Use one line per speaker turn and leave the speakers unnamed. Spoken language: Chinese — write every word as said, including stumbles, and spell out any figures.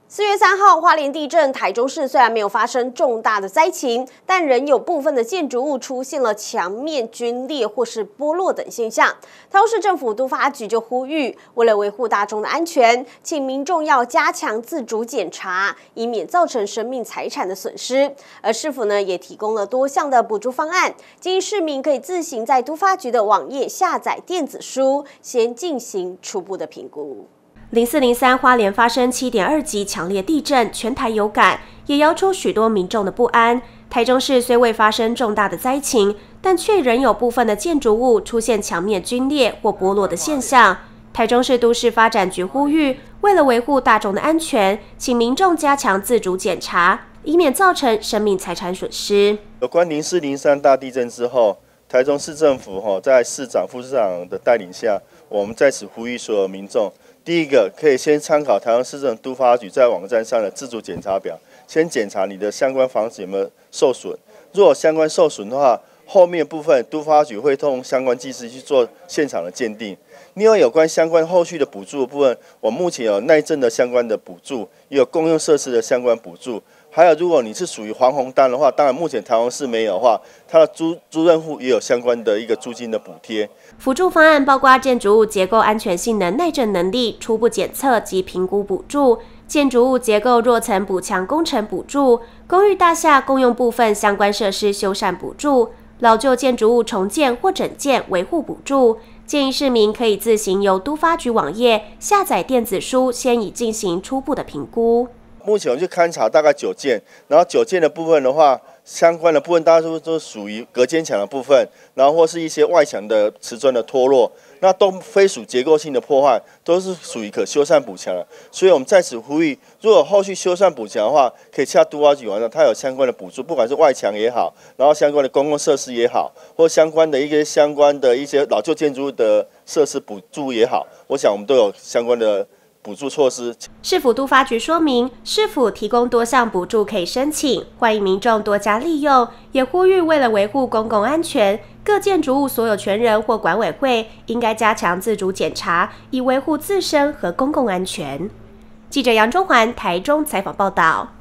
四月三号，花莲地震，台中市虽然没有发生重大的灾情，但仍有部分的建筑物出现了墙面龟裂或是剥落等现象。台中市政府都发局就呼吁，为了维护大众的安全，请民众要加强自主检查，以免造成生命财产的损失。而市府呢，也提供了多项的补助方案，建议市民可以自行在都发局的网页下载电子书，先进行初步的评估。
零四零三花莲发生七点二级强烈地震，全台有感，也摇出许多民众的不安。台中市虽未发生重大的灾情，但却仍有部分的建筑物出现墙面龟裂或剥落的现象。台中市都市发展局呼吁，为了维护大众的安全，请民众加强自主检查，以免造成生命财产损失。
有关零四零三大地震之后，台中市政府在市长、副市长的带领下，我们在此呼吁所有民众。第一个可以先参考台中市政都发局在网站上的自主检查表，先检查你的相关房子有没有受损。如果相关受损的话，后面部分都发局会通相关技师去做现场的鉴定。另外，有关相关后续的补助的部分，我目前有耐震的相关的补助，也有公用设施的相关补助。还有，如果你是属于黄红单的话，当然目前台中市没有的话，它的租租赁户也有相关的一个租金的补贴。
辅助方案包括建筑物结构安全性能、耐震能力、初步检测及评估补助、建筑物结构弱层补强工程补助、公寓大厦公用部分相关设施修缮补助、老旧建筑物重建或整建维护补助。建议市民可以自行由都发局网页下载电子书，先以进行初步的评估。
目前我们去勘察大概九件，然后九件的部分的话，相关的部分大多都属于隔间墙的部分，然后或是一些外墙的瓷砖的脱落，那都非属结构性的破坏，都是属于可修缮补强的。所以我们在此呼吁，如果后续修缮补强的话，可以洽都发局网站，它有相关的补助，不管是外墙也好，然后相关的公共设施也好，或相关的一些相关的一些老旧建筑物的设施补助也好，我想我们都有相关的补助措施。
市府都发局说明，市府提供多项补助可以申请，欢迎民众多加利用。也呼吁为了维护公共安全，各建筑物所有权人或管委会应该加强自主检查，以维护自身和公共安全。记者杨中环台中采访报道。